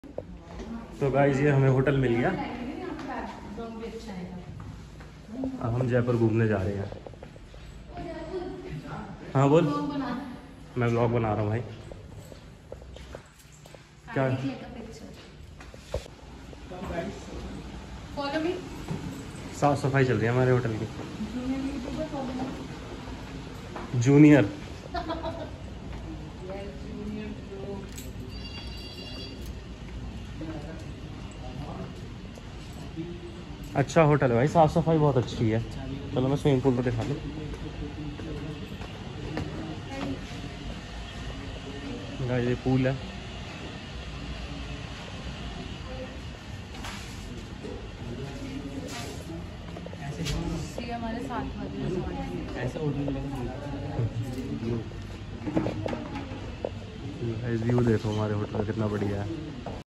तो गाइस ये हमें होटल मिल गया। अब हम जयपुर घूमने जा रहे हैं। हाँ बोल। मैं व्लॉग बना रहा हूँ भाई। क्या साफ सफाई चल रही है हमारे होटल की। जूनियर अच्छा होटल है भाई, साफ सफाई बहुत अच्छी है। चलो मैं स्विमिंग पूल तो दिखा दूँ। ये पूल है। हमारे साथ ऐसा व्यू देखो हमारे होटल का कितना बढ़िया है।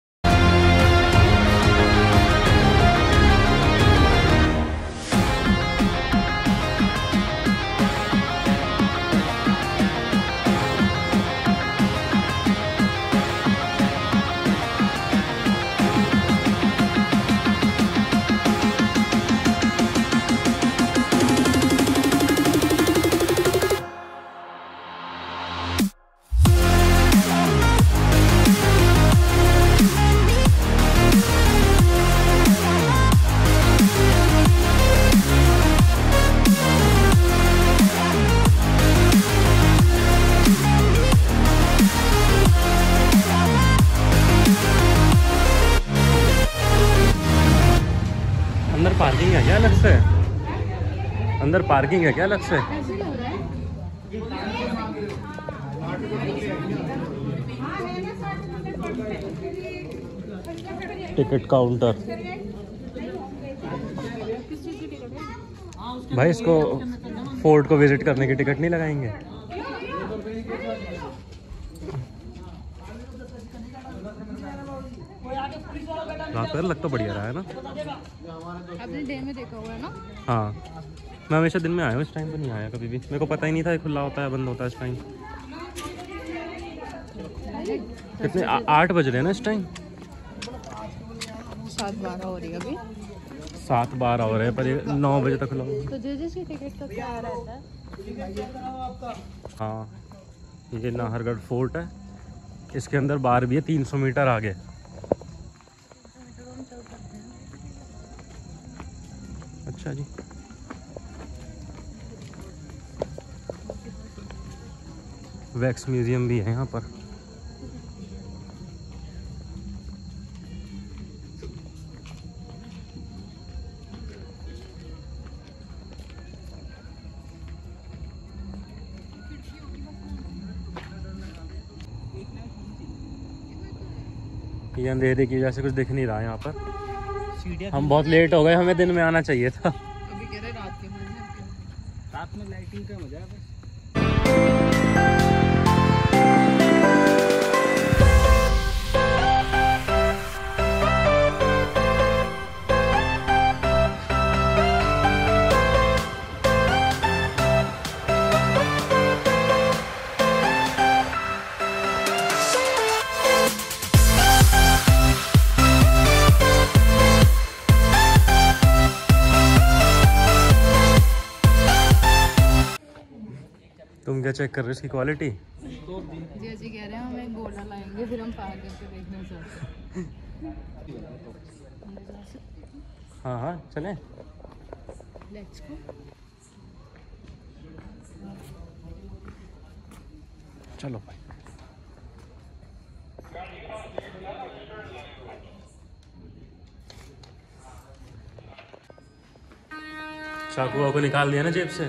अंदर पार्किंग है क्या अलग से? अंदर पार्किंग है क्या अलग से? Ticket counter. भाई इसको फोर्ट को विजिट करने की टिकट नहीं लगाएंगे? रात पर लग तो बढ़िया रहा है ना। आपने डे में देखा हुआ है ना? हाँ मैं हमेशा दिन में आया हूँ, इस टाइम पर नहीं आया कभी भी। मेरे को पता ही नहीं था खुला होता है बंद होता है इस टाइम। कितने 8 बज रहे हैं ना इस टाइम? 7:12 हो रही है अभी। 7:12 हो रहे हैं पर ये 9 बजे तक खुला होगा। तो जिसकी टिकट का क्या रहता है? हाँ ये नाहरगढ़ फोर्ट है। इसके अंदर बार भी है 300 मीटर आगे। अच्छा जी। वैक्स म्यूजियम भी है यहाँ पर। ये अंधेरे की वजह से कुछ दिख नहीं रहा है यहाँ पर। हम बहुत लेट हो गए, हमें दिन में आना चाहिए था। अभी कह रहे रात के मजे। रात में लाइटिंग का मजा है बस। तुम क्या चेक कर रहे हो इसकी क्वालिटी? जी कह रहे हैं हम एक गोला लाएंगे फिर हम पार करके देखना चाहते हैं। हाँ हाँ चलें। Let's go. चलो भाई। चाकू वाकू निकाल दिया ना जेब से?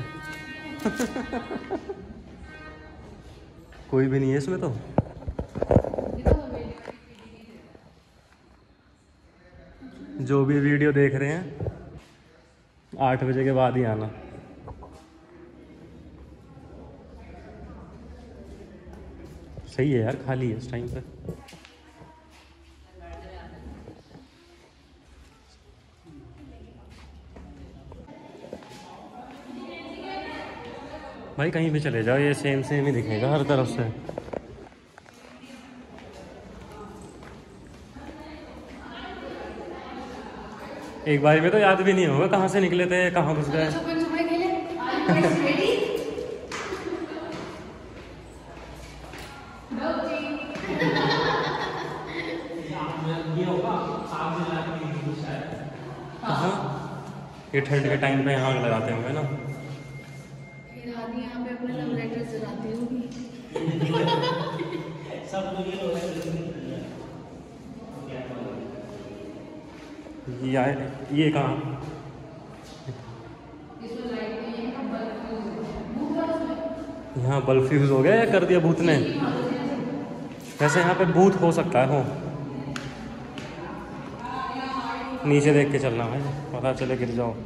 कोई भी नहीं है इसमें तो। जो भी वीडियो देख रहे हैं 8 बजे के बाद ही आना। सही है यार, खाली है इस टाइम पे। भाई कहीं भी चले जाओ ये सेम सेम ही दिखेगा हर तरफ से। एक बार में तो याद भी नहीं होगा कहाँ से निकले थे, कहाँ घुस गए। ये ठंड के टाइम पे यहाँ आग लगाते होंगे ना। फिर आदि यहाँ पे अपने लव लेटर जलाती होगी। ये कहाँ यहाँ बल्ब फ्यूज हो गया या कर दिया भूत ने? वैसे यहाँ पे भूत हो सकता है, हो नीचे देख के चलना भाई, पता चले गिर जाओ।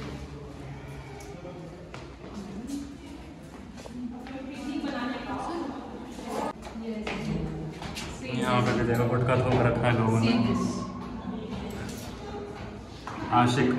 यहाँ पे देखो गुटखा तो रखा है लोगों ने। आशिक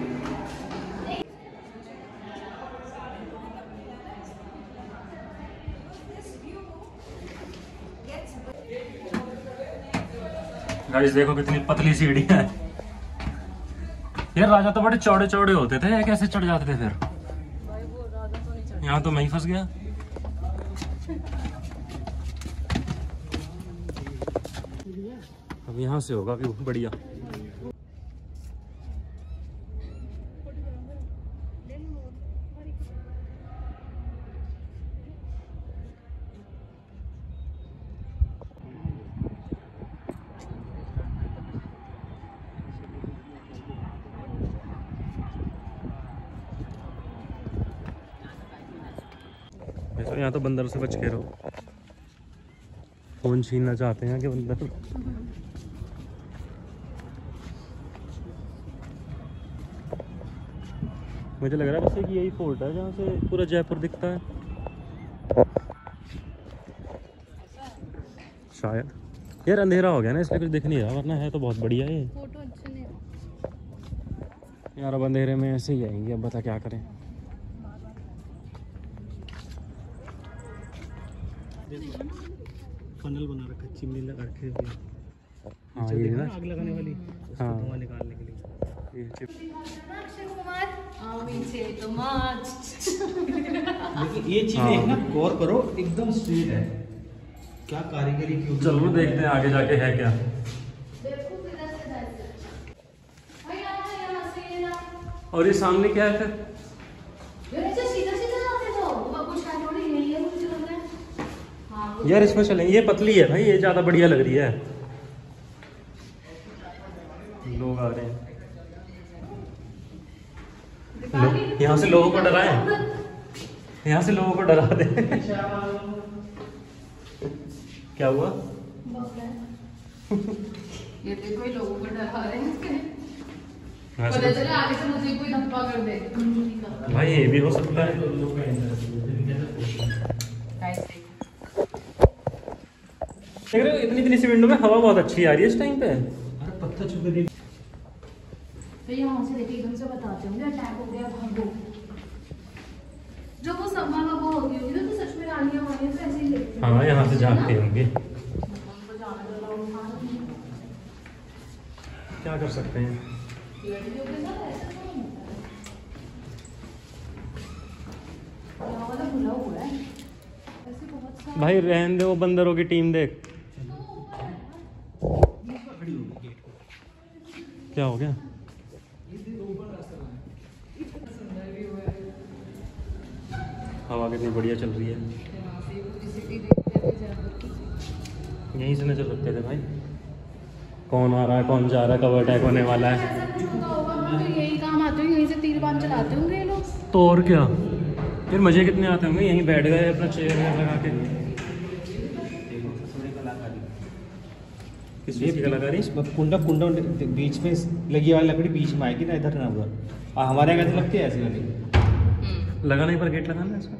गाइस देखो कितनी पतली सीढ़ी है यार। राजा तो बड़े चौड़े चौड़े होते थे, कैसे चढ़ जाते थे फिर? यहाँ तो मैं ही फंस गया। अब यहाँ से होगा व्यू बढ़िया। तो यहाँ तो बंदर से बच के रहो, फोन छीनना चाहते हैं कि बंदर। मुझे लग रहा है वैसे कि यही फोर्ट है जहाँ से पूरा जयपुर दिखता है शायद। यार अंधेरा हो गया ना इसलिए कुछ दिख नहीं रहा, वरना है तो बहुत बढ़िया है। फोटो अच्छे नहीं यार अब अंधेरे में ऐसे ही आएंगे, अब बता क्या करें। फनल बना रखा है, चिमनी लगा रखी है। हाँ ये ना आग लगाने वाली, हाँ धुआं निकालने के लिए। ये चिप लेकिन ये चीज एक ना गौर करो, एकदम स्ट्रेट है, क्या कारीगरी की। चलो देखते हैं आगे जाके है क्या। और ये सामने क्या है फिर? यार इसमें चलें, ये पतली है भाई, ये ज्यादा बढ़िया लग रही है। लोग आ रहे हैं, यहाँ से लोगों को डराएं, यहाँ से लोगों को डरा दे। क्या हुआ? ये देखो ये लोगों को डरा रहे हैं। हाँ, पता चला आगे से मुझे कोई धक्का कर दे। भाई ये भी हो सकता है। देख रहे हो इतनी इतनी सी विंडो में हवा बहुत अच्छी आ रही है इस टाइम पे। अरे पत्थर छुपे दे। तो यहाँ से देखिए एकदम से बताते होंगे अटैक हो गया भागो। जब वो समा वो होती होगी ना तो सच में रानियां वानियां तो ऐसे ही देखती हैं। हाँ यहाँ से झांकते होंगे, उनको जाने दो, लोग उठा लेंगे। क्या कर सकते हैं। लड़कियों के साथ ऐसा तो नहीं होता है। यहाँ वाला खुला हुआ है ऐसे बहुत सारे। भाई रहने दे, वो बंदरों की टीम देख। क्या हो गया? हवा कितनी बढ़िया चल रही है। यहीं से नजर रखते थे भाई, कौन आ रहा है कौन जा रहा है, कब अटैक होने वाला है। यही काम आते होंगे, यहीं से तीर बाम चलाते होंगे ये लोग। तो और क्या फिर, मजे कितने आते होंगे। यहीं बैठ गए अपना चेयर में लगा के। किस चीज़ की कलाकारी? कुंडा कुंडा बीच में लगी वाली लकड़ी बीच में आएगी ना, इधर ना उधर। हमारे यहाँ लगती है ऐसी वाली। लगाने पर गेट लगाना है इसका।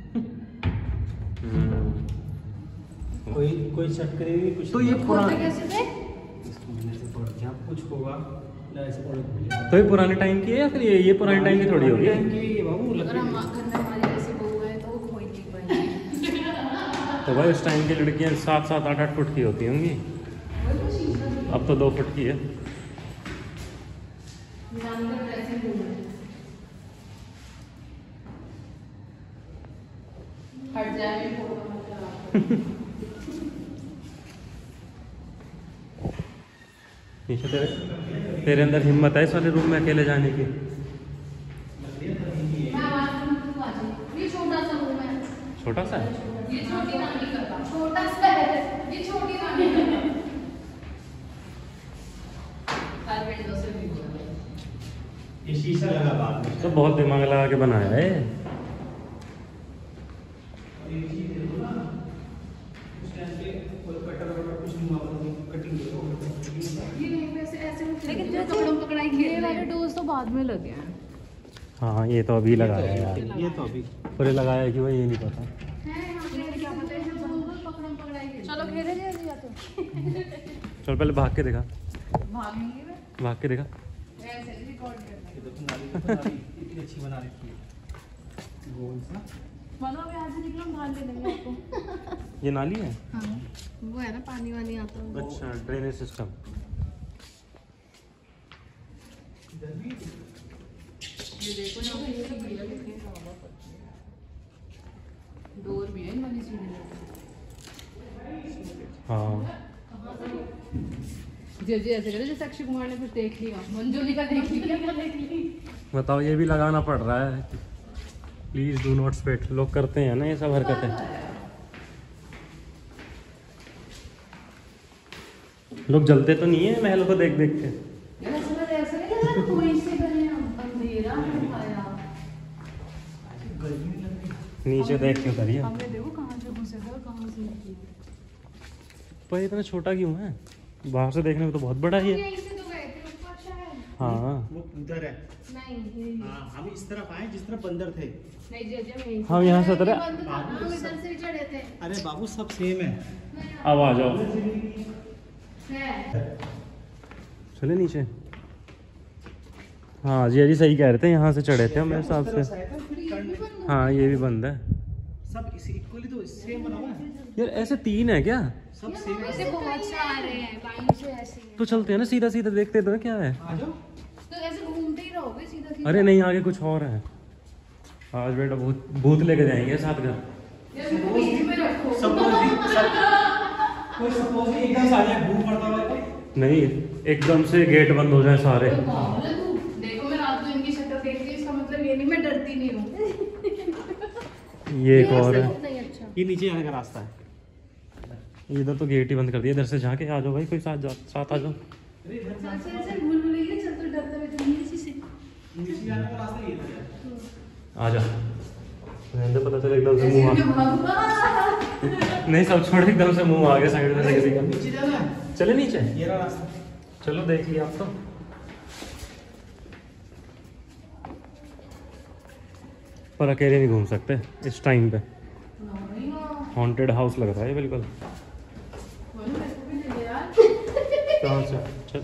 कोई शट करेगी कुछ तो ये खोलते कैसे थे? कुछ होगा ना, ऐसे पड़। तो ये पुराने टाइम की है या फिर ये पुराने टाइम की थोड़ी होगी? बाबू अगर हम घर में हमारी ऐसी बहू है तो वो खोल नहीं पाएंगे। तो भाई उस टाइम की लड़कियां 7-7, 8-8 फुट की होती होंगी, अब तो 2 फुट की है। नानी का ड्रेसिंग रूम है। हट जाए फोटो मत लगा। नीचे तेरे अंदर हिम्मत है इस वाले रूम में अकेले जाने की? ये छोटा सा रूम है। छोटा सा है? ये छोटी नानी का था। छोटा सा है, ये छोटी नानी का था। हर विंडो से भी ये शीशा लगा बाद में। तो बहुत दिमाग लगा के बनाया है। लेकिन पकड़म पकड़ाई खेलने वाले डोज तो बाद में लगे हैं। हाँ ये तो अभी लगाया है यार। ये तो अभी पूरे लगाया कि वही, ये नहीं पता। चलो खेले जाए या तो चल पहले भाग के देखा, भागेंगे वे। भाग के देखा। ऐसे रिकॉर्ड करना है। इतनी अच्छी बना रखी है गोल सा। मतलब यहाँ से निकलो, हम बाहर ले लेंगे आपको। ये नाली है? हाँ वो है ना, पानी वानी आता है। अच्छा, ड्रेनेज सिस्टम। ये देखो ना, डोर भी है इन वाली सीढ़ी में। हाँ जी ऐसे करे जैसे अक्षय कुमार ने कुछ देख लिया, मंजूरी का देख लिया, क्या देख ली। बताओ, ये भी लगाना पड़ रहा है। Please do not spit. लोग करते हैं ना ये सब हरकतें। लोग जलते तो नहीं है महल को देख देख के। ऐसे नहीं लग रहा कोई से करे हम, अंधेरा दिखाया। नीचे देख के उतरिए। हमने देखो कहाँ से घुसे थे और कहाँ से निकले। पर इतना छोटा क्यों है? बाहर से देखने में तो बहुत बड़ा ही है। यहीं से तो गए थे ऊपर शायद। हाँ वो उधर है। नहीं ये हाँ, हम इस तरफ आए जिस तरफ बंदर थे। नहीं जी हम यहीं हम यहाँ से उतरे। हम इधर से ही चढ़े थे। अरे बाबू सब सेम है। अब आ जाओ, है चले नीचे। हाँ जी जी सही कह रहे थे, यहाँ से चढ़े थे हम मेरे हिसाब से। हाँ ये भी बंद है। सब इसी इक्वली तो सेम बना हुआ है। यार ऐसे 3 है क्या? सब सेम है। ऐसे बहुत सारे हैं लाइन से ऐसे ही। तो चलते हैं ना, सीधा सीधा देखते तो क्या है। आ जाओ। तो ऐसे घूमते ही रहोगे सीधा सीधा। अरे नहीं, आगे कुछ और है। आज बेटा भूत लेके जाएंगे साथ घर। ये बीच में रखो। कोई सपोज एकदम से आ जाए भूख पड़ता हुआ तो। नहीं, एकदम से गेट बंद हो जाए सारे। तो पागल है तू। देखो मैं रात को इनकी शक्ल देख ली, इसका मतलब ये नहीं मैं डरती नहीं हूँ। ये एक और है। नहीं अच्छा। ये नीचे आने का रास्ता है। इधर तो गेट ही बंद कर दिया। इधर से झाके आ जाओ भाई, कोई साथ आ जाओ। ऐसे भूल भुलैया चल तो डरते हुए तो नीचे से। नीचे जाने का रास्ता ये है। आ जा। नहीं पता चला एकदम से मुंह आ। नहीं सब छोड़, एकदम से मुंह आ गया साइड में से किसी का। नीचे जाना है। चले नीचे। ये रहा रास्ता। चलो देख लिया आप तो। पर अकेले नहीं घूम सकते इस टाइम पे। हॉन्टेड हाउस लग रहा है बिल्कुल। कहाँ से? चल।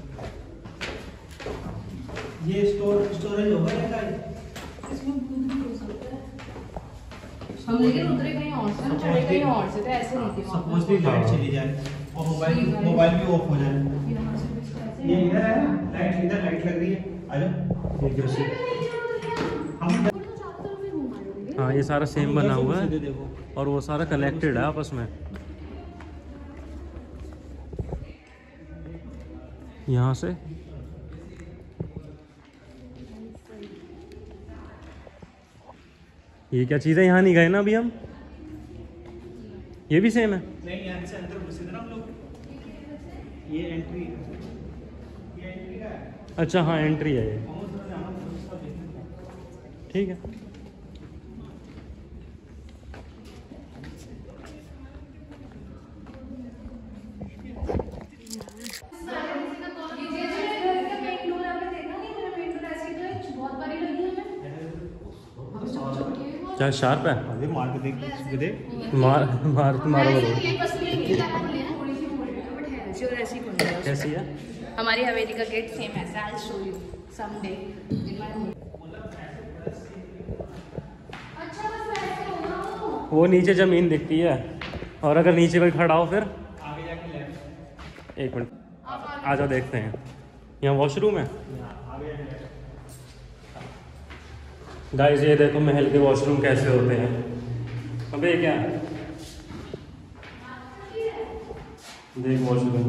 ये स्टोरेज होगा या क्या? इसमें भूत भी हो सकता है। हम लेकिन उतरे कहीं और से, हम चढ़े कहीं और से, तो ऐसे नहीं थी वहाँ पे। सपोजली लाइट चली जाए और मोबाइल भी ऑफ हो जाए। यहाँ से कुछ ऐसे ये इधर है ना, लाइट इधर लाइट लग रही है। आ जाओ। हम हाँ ये सारा सेम बना हुआ है देखो। और वो सारा कनेक्टेड है आपस में। यहाँ से ये क्या चीज़ है? यहाँ नहीं गए ना अभी हम। ये भी सेम है। नहीं, यहाँ से अंदर घुसे थे ना हम लोग। ये एंट्री का है। अच्छा हाँ एंट्री है ये। ठीक है। क्या शार्प है? अरे मार के देख देख। मार मारो ये बस ये नहीं लगा लेना, थोड़ी सी मोटी है बट है ऐसी और ऐसी कौन है। कैसी है? हमारी हवेली का गेट सेम ऐसा। I show you someday. अच्छा बस ऐसे होगा वो। वो नीचे जमीन दिखती है और अगर नीचे कोई खड़ा हो फिर आगे जाके लेफ्ट। एक मिनट आ जाओ देखते हैं। यहाँ वॉशरूम है। आगे जाके लेफ्ट। गाइस ये देखो महल के वॉशरूम कैसे होते हैं। अबे क्या देख वॉशरूम।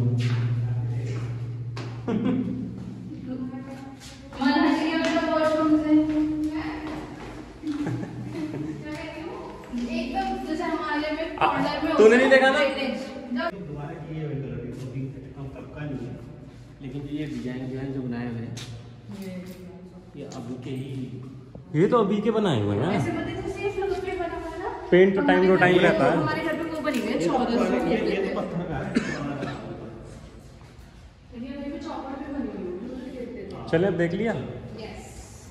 तूने नहीं देखा ना? दोबारा किए हुए कलर हम तब का नहीं है, लेकिन ये डिजाइन जो बनाए हुए हैं ये अभी के ही, ये तो अभी के बनाए हुए हैं। ऐसे पता है जैसे फिर उस पे बना हुआ है ना, पेंट तो टाइम टू टाइम रहता है। हमारे घर पे वो बनी हुई है चौदह सौ ये तो पत्थर का है। चौपड़ पे बनी हुई है। चले अब देख लिया। यस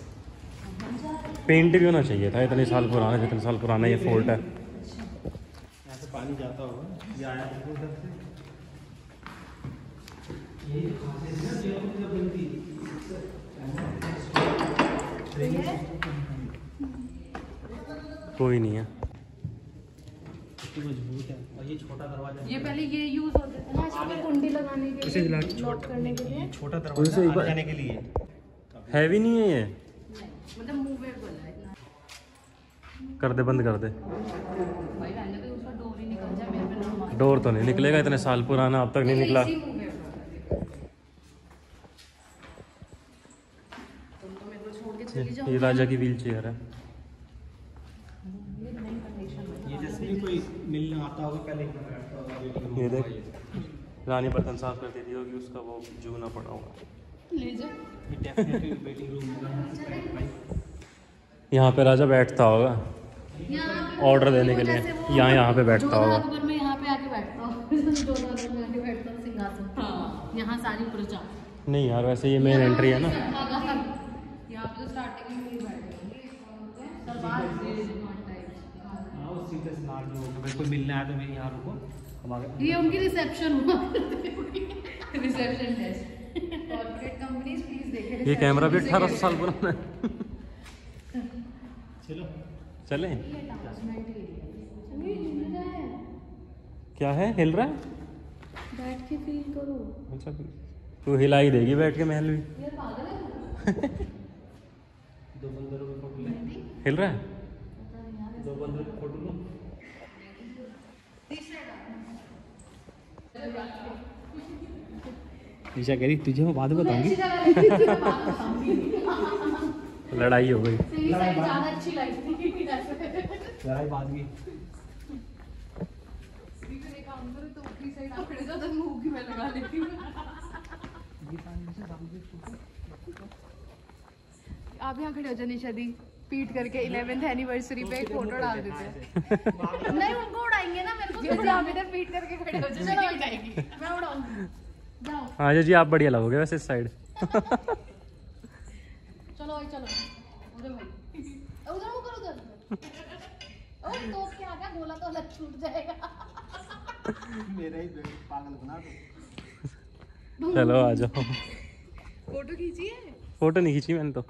पेंट भी होना चाहिए था, इतने साल पुराना, जितने साल पुराना ये फोर्ट है। यहाँ से पानी जाता होगा, ये आया था उधर से। ये खासियत है जो जब बनती कोई नहीं है। इतनी मजबूत है, और ये छोटा दरवाजा ये पहले ये यूज होते थे ना इसमें कुंडी लगाने के लिए, लॉक करने के लिए। छोटा उनसे दरवाजा एक आने बार- जाने के लिए। हैवी नहीं है ये। मतलब मूवेबल है इतना। कर दे, बंद कर दे। भाई रहने दे, उसका डोर ही निकल जाए, मेरे पे ना मार। डोर तो नहीं निकलेगा, इतने साल पुराना अब तक नहीं निकला। इसी movable है। तुम तो मेरे को छोड़ के चली जाओ। ये राजा की व्हील चेयर है। ये नई condition है। ये जैसे भी कोई मिलने आता होगा पहले ये देख, रानी बर्तन साफ करती थी होगी, उसका वो जूना पड़ा होगा। ले जा। ये डेफिनेटली वेटिंग रूम होगा। यहाँ पे राजा बैठता होगा यहाँ पे ऑर्डर देने के लिए। जैसे वो यहाँ पे बैठता जोधा होगा। अकबर में यहाँ पे आके बैठता हूँ। जोधा अकबर में आके बैठता हूँ सिंहासन। हाँ। यहाँ सारी प्रजा। नहीं यार, वैसे ये मेन एंट्री है ना। यहाँ पे तो स्टार्टिंग में ही बैठे होंगे। सरबार टाइप। हाँ, उस सीधे से बाहर जो होगा, कोई मिलने आया तो मेरे यहाँ रुको, हमारे ये उनकी रिसेप्शन हुआ reception desk. Corporate companies please देखें। ये कैमरा भी 18 साल पुराना है। चलो चले, ये क्या है, हिल रहा है? बैठ के फील करो। अच्छा, तू हिला ही देगी बैठ के महल भी। ये पागल है। दो बंदरों को फोटो ले, हिल रहा है। दो बंदरों को फोटो लो। ईशा कह रही तुझे मैं बाद में बताऊंगी। लड़ाई हो गई। ज्यादा अच्छी लगी थी। लड़ाई बाद में। आप यहाँ खड़े हो जाओ निशा दी, पीट करके 11th एनिवर्सरी पे एक फोटो डाल देते हैं। नहीं उनको उड़ाएंगे ना, मेरे को क्यों आप इधर पीट करके खड़े हो जाओ। चलो उड़ाएंगी, मैं उड़ाऊंगी। जाओ हाँ जी, आप बढ़िया लगोगे वैसे इस साइड। चलो भाई चलो। उधर भाई उधर मुँह करो, उधर और तोप के आ गया, गोला तो अलग छूट जाएगा। मेरा ही पागल बना दो। चलो आ जाओ। फोटो खींचिए। फोटो नहीं खींची मैंने तो।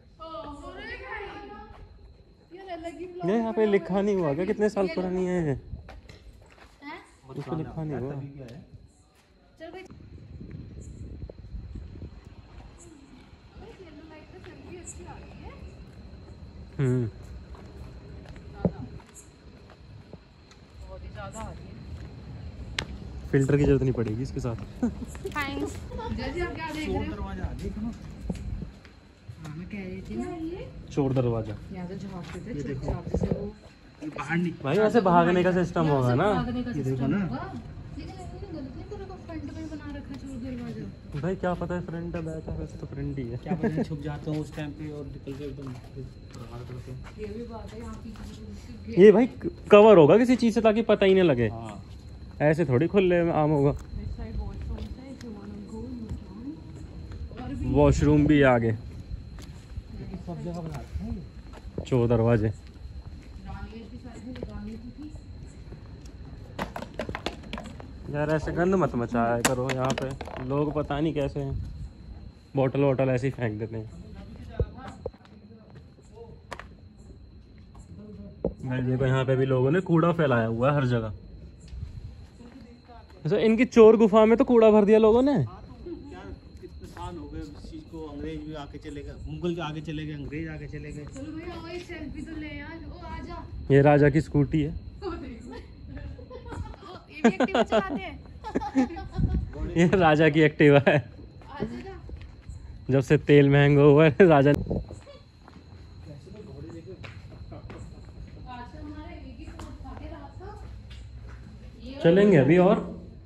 ये यहाँ पे लिखा नहीं हुआ क्या कितने साल पुरानी है? हैं? इसको लिखा नहीं हुआ। तभी क्या है? चल भाई। येलो लाइट पे सेल्फी अच्छी आ रही है। बहुत ही ज्यादा आ रही है। फिल्टर की जरूरत नहीं पड़ेगी इसके साथ। थैंक्स। जैसे आप क्या देख रहे हो? दरवाजा देखो ना, मैं कह रही थी ना, ये चोर दरवाजा। यहाँ से झाँकते थे चुपचाप से वो। ये बाहर नहीं। भाई ऐसे भागने का सिस्टम होगा ना। भागने का ये देखो सिस्टम ना। होगा। लेकिन ऐसे गलत नहीं तेरे को फ्रंट में ही बना रखा है चोर दरवाजा। भाई क्या पता है फ्रंट है बैक है, वैसे तो फ्रंट ही है। क्या पता छुप जाते हो उस टाइम पे और निकल के एकदम बाहर करते हैं। ये भी बात है, यहाँ की ये भाई कवर होगा किसी चीज से ताकि पता ही नहीं लगे। हाँ, ऐसे थोड़ी खुले आम होगा। साइड वॉशरूम है, if you wanna go you can। और भी वॉशरूम भी आगे, सब जगह बना रखे हैं ये। चोर दरवाजे। रानी की साइड में रानी की थी। यार ऐसे गंद मत मचाया करो यहाँ पे, लोग पता नहीं कैसे हैं, बोतल वोटल ऐसे ही फेंक देते हैं। भाई देखो यहाँ पे भी लोगों ने कूड़ा फैलाया हुआ है हर जगह। अच्छा, इनकी चोर गुफा में तो कूड़ा भर दिया लोगों ने। क्या कितने साल हो पे इस चीज को अंग्रेज भी आके चले गए, मुगल जो आगे चले गए, अंग्रेज आगे चले गए। चलो भैया आओ एक सेल्फी तो ले यार। ओ आजा। ये राजा की स्कूटी है। ओ, ये भी एक्टिवा चलाते हैं। ये राजा की एक्टिवा है। आजा जा। जब से तेल महंगा हुआ है राजा। आज हमारे एक ही फोन खा के रात का। ये चलेंगे अभी और।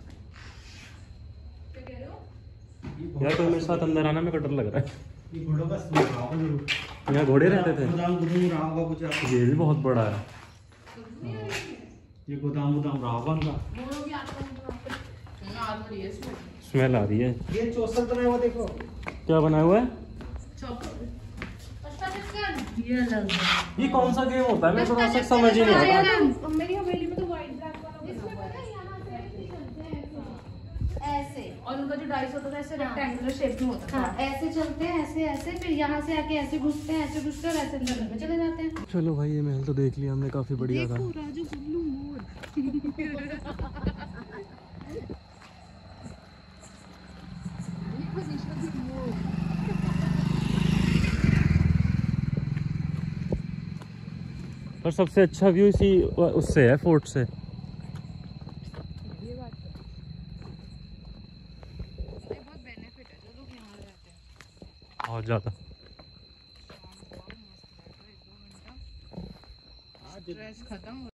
क्या कह रहे हो? यार कोई मेरे साथ अंदर आना मेरे को डर लग रहा है। ये घोड़ों का स्टॉक रहा होगा जरूर। यहाँ घोड़े रहते थे। गोदाम गुदाम रहा होगा कुछ आपको। ये भी बहुत बड़ा है। ये गोदाम गुदाम रहा होगा उनका। बोलो कि आपको ना आ रही है इसमें। स्मेल आ रही है। ये 64 बनाया हुआ देखो। क्या बनाया हुआ है? ये अलग है। ये कौन सा गेम होता है? मेरे को आज तक समझ ही नहीं आता। मेरी हवेली में तो व्हाइट ब्लैक वाला इसमें पता है यहाँ से ऐसे चलते हैं ऐसे, और उनका जो डाइस होता है ऐसे रेक्टेंगुलर शेप में होता है। ऐसे चलते हैं ऐसे ऐसे, फिर यहाँ से आके ऐसे घुसते हैं ऐसे घुसते हैं और ऐसे अंदर में चले जाते हैं। चलो भाई ये महल तो देख लिया हमने, काफी बढ़िया था। राजू गुल्लू मोर। पर सबसे अच्छा व्यू इसी उससे है, फोर्ट से। बहुत बेनिफिट है जो लोग यहाँ रहते हैं। बहुत ज्यादा। स्ट्रेस खत्म।